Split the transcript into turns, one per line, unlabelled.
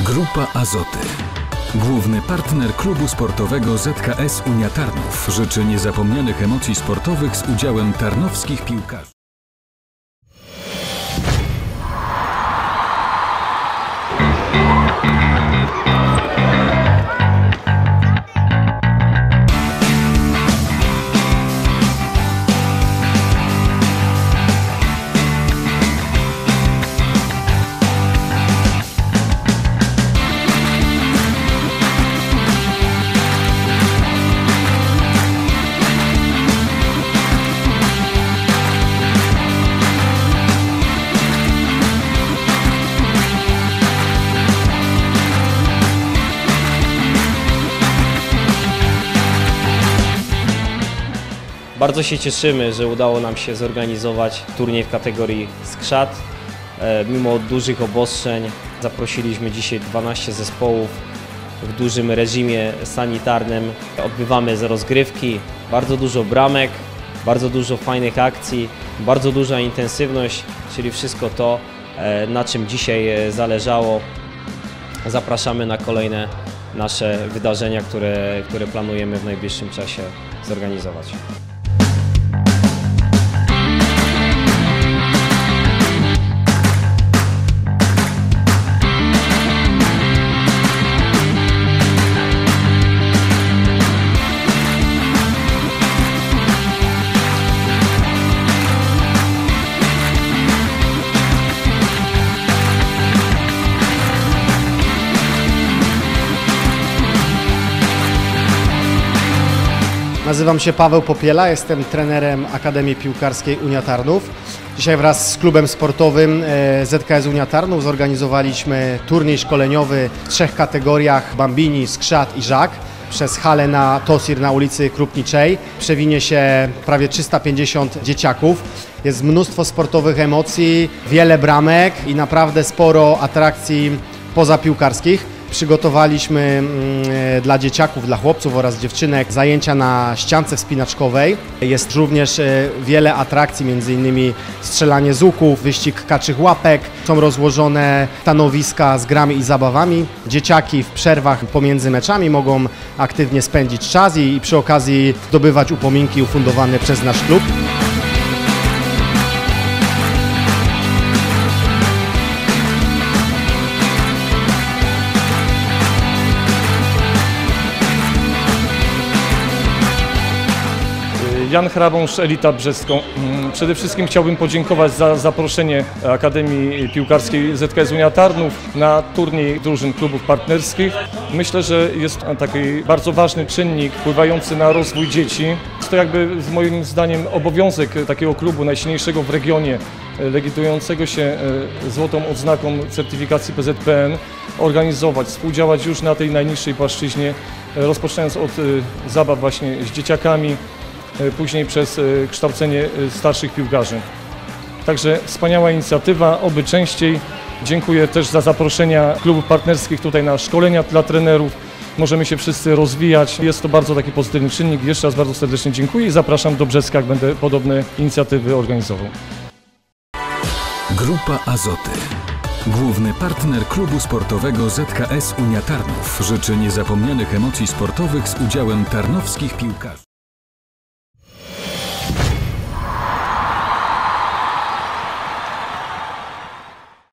Grupa Azoty. Główny partner klubu sportowego ZKS Unia Tarnów życzy niezapomnianych emocji sportowych z udziałem tarnowskich piłkarzy.
Bardzo się cieszymy, że udało nam się zorganizować turniej w kategorii skrzat. Mimo dużych obostrzeń zaprosiliśmy dzisiaj 12 zespołów w dużym reżimie sanitarnym. Odbywamy rozgrywki, bardzo dużo bramek, bardzo dużo fajnych akcji, bardzo duża intensywność, czyli wszystko to, na czym dzisiaj zależało. Zapraszamy na kolejne nasze wydarzenia, które planujemy w najbliższym czasie zorganizować.
Nazywam się Paweł Popiela, jestem trenerem Akademii Piłkarskiej Unia Tarnów. Dzisiaj wraz z klubem sportowym ZKS Unia Tarnów zorganizowaliśmy turniej szkoleniowy w 3 kategoriach: bambini, skrzat i żak. Przez halę na Tosir na ulicy Krupniczej przewinie się prawie 350 dzieciaków. Jest mnóstwo sportowych emocji, wiele bramek i naprawdę sporo atrakcji pozapiłkarskich. Przygotowaliśmy dla dzieciaków, dla chłopców oraz dziewczynek zajęcia na ściance wspinaczkowej. Jest również wiele atrakcji, m.in. strzelanie z łuków, wyścig kaczych łapek. Są rozłożone stanowiska z grami i zabawami. Dzieciaki w przerwach pomiędzy meczami mogą aktywnie spędzić czas i przy okazji zdobywać upominki ufundowane przez nasz klub.
Jan Hrabąsz, Elita Brzeską. Przede wszystkim chciałbym podziękować za zaproszenie Akademii Piłkarskiej ZKS Unia Tarnów na turniej drużyn klubów partnerskich. Myślę, że jest taki bardzo ważny czynnik wpływający na rozwój dzieci. Jest to jakby moim zdaniem obowiązek takiego klubu najsilniejszego w regionie, legitymującego się złotą odznaką certyfikacji PZPN, organizować, współdziałać już na tej najniższej płaszczyźnie, rozpoczynając od zabaw właśnie z dzieciakami, później przez kształcenie starszych piłkarzy. Także wspaniała inicjatywa, oby częściej. Dziękuję też za zaproszenia klubów partnerskich tutaj na szkolenia dla trenerów. Możemy się wszyscy rozwijać. Jest to bardzo taki pozytywny czynnik. Jeszcze raz bardzo serdecznie dziękuję i zapraszam do Brzeska, jak będę podobne inicjatywy organizował.
Grupa Azoty. Główny partner klubu sportowego ZKS Unia Tarnów życzy niezapomnianych emocji sportowych z udziałem tarnowskich piłkarzy.